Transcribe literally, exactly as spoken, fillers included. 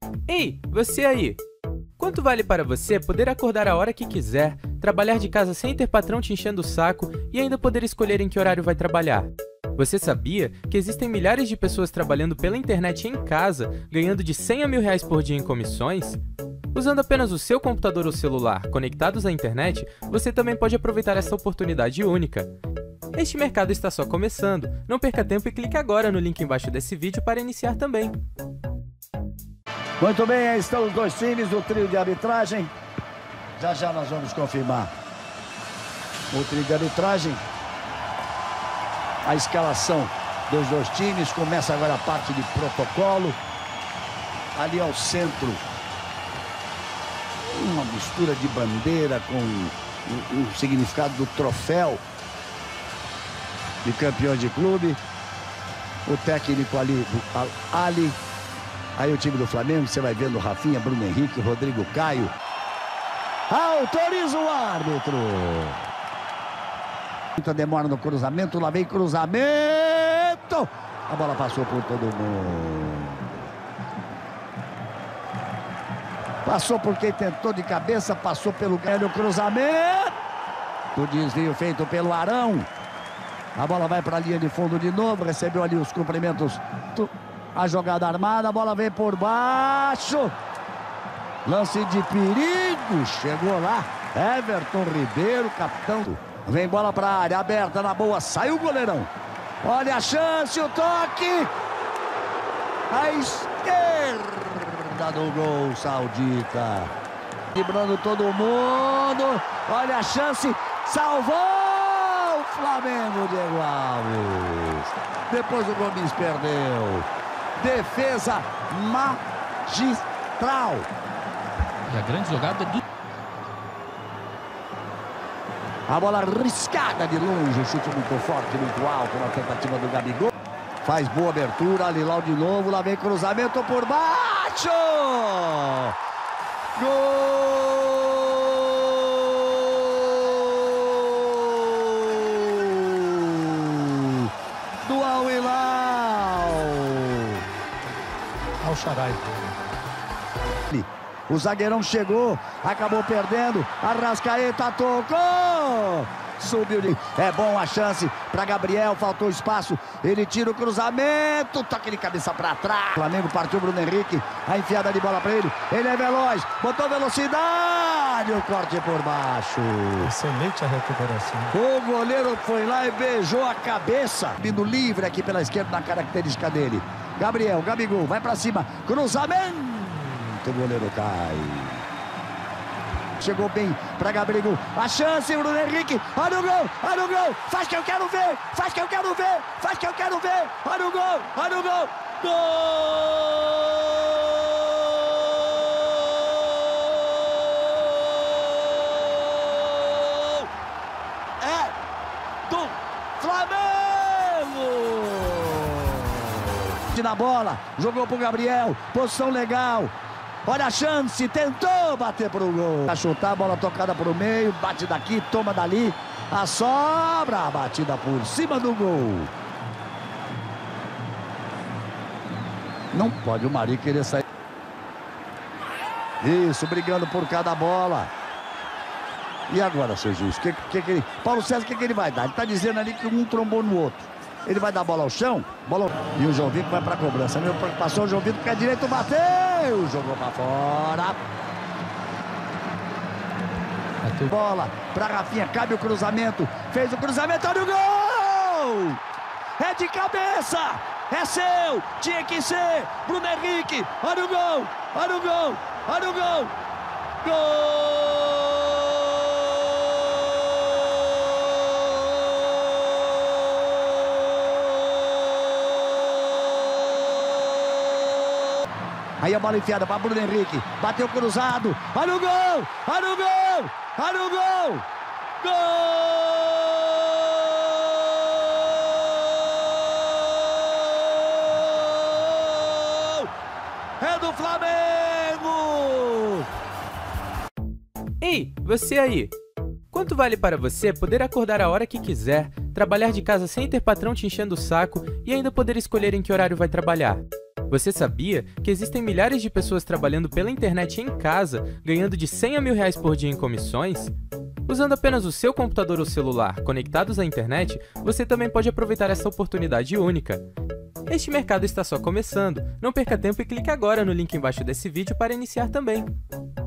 Ei, você aí! Quanto vale para você poder acordar a hora que quiser, trabalhar de casa sem ter patrão te enchendo o saco e ainda poder escolher em que horário vai trabalhar? Você sabia que existem milhares de pessoas trabalhando pela internet em casa, ganhando de cem a mil reais por dia em comissões? Usando apenas o seu computador ou celular conectados à internet, você também pode aproveitar essa oportunidade única. Este mercado está só começando, não perca tempo e clique agora no link embaixo desse vídeo para iniciar também. Muito bem, aí estão os dois times, o trio de arbitragem. Já já nós vamos confirmar o trio de arbitragem. A escalação dos dois times. Começa agora a parte de protocolo. Ali ao centro, uma mistura de bandeira com o, o significado do troféu de campeão de clube. O técnico ali, do Ali. Aí o time do Flamengo, você vai vendo Rafinha, Bruno Henrique, Rodrigo Caio. Autoriza o árbitro. Muita demora no cruzamento, lá vem cruzamento. A bola passou por todo mundo. Passou por quem tentou de cabeça, passou pelo ganho, cruzamento. O desvio feito pelo Arão. A bola vai para a linha de fundo de novo, recebeu ali os cumprimentos. A jogada armada, a bola vem por baixo. Lance de perigo, chegou lá. Everton Ribeiro, capitão. Vem bola para a área, aberta na boa, saiu o goleirão. Olha a chance, o toque. A esquerda do gol saudita. Librando todo mundo. Olha a chance, salvou o Flamengo, Diego Alves. Depois o Gomes perdeu. Defesa magistral. E a grande jogada do... A bola arriscada de longe, chute muito forte, muito alto na tentativa do Gabigol. Faz boa abertura, Lilau de novo, lá vem cruzamento por baixo. Gol do Al Hilal. Al Sharai. O zagueirão chegou, acabou perdendo. Arrascaeta tocou. Subiu de... É bom a chance para Gabriel, faltou espaço. Ele tira o cruzamento, toque de cabeça para trás. O Flamengo partiu, Bruno Henrique. A enfiada de bola para ele. Ele é veloz, botou velocidade. O corte por baixo. Excelente a recuperação. O goleiro foi lá e beijou a cabeça. Vindo livre aqui pela esquerda na característica dele. Gabriel, Gabigol, vai para cima. Cruzamento. O goleiro cai. Chegou bem para Gabriel. A chance, Bruno Henrique. Olha o gol, olha o gol. Faz que eu quero ver, faz que eu quero ver, faz que eu quero ver. Olha o gol, olha o gol. Gol! É do Flamengo! Na bola, jogou pro Gabriel. Posição legal. Olha a chance, tentou bater pro gol. A chutar, a bola tocada pro meio, bate daqui, toma dali. A sobra, a batida por cima do gol. Não pode o Mari querer sair. Isso, brigando por cada bola. E agora, seu juiz? Que, que, que ele... Paulo César, o que, que ele vai dar? Ele tá dizendo ali que um trombou no outro. Ele vai dar a bola ao chão, bola... e o João Vitor vai para a cobrança. Meu passou o João Vitor, pé direito, bateu, jogou para fora. Bateu. Bola para Rafinha, cabe o cruzamento, fez o cruzamento, olha o gol! É de cabeça, é seu, tinha que ser, Bruno Henrique, olha o gol, olha o gol, olha o gol, gol! Aí a bola enfiada para Bruno Henrique. Bateu cruzado. Olha o gol! Olha o gol! Olha o gol! Gol! É do Flamengo! Ei, você aí! Quanto vale para você poder acordar a hora que quiser, trabalhar de casa sem ter patrão te enchendo o saco e ainda poder escolher em que horário vai trabalhar? Você sabia que existem milhares de pessoas trabalhando pela internet em casa, ganhando de cem a mil reais por dia em comissões? Usando apenas o seu computador ou celular conectados à internet, você também pode aproveitar essa oportunidade única. Este mercado está só começando, não perca tempo e clique agora no link embaixo desse vídeo para iniciar também.